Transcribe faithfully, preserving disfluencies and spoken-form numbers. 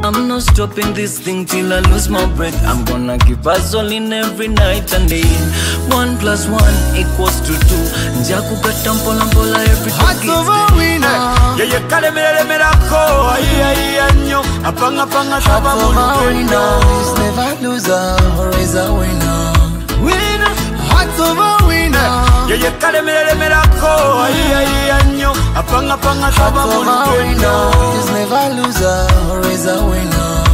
I'm not stopping this thing till I lose my breath. I'm gonna keep hustling every night and day. One plus one equals to two. Njaku katampola mpola every day. Hearts of a winner. Yeah, you kale mele melako. Aye aye anyo. Apanga panga shaba winner is never loser, always a winner. Winner. Hearts of a winner. Yeah, you kale mele melako. Aye aye anyo. Apanga panga shaba winner is never loser, always a winner.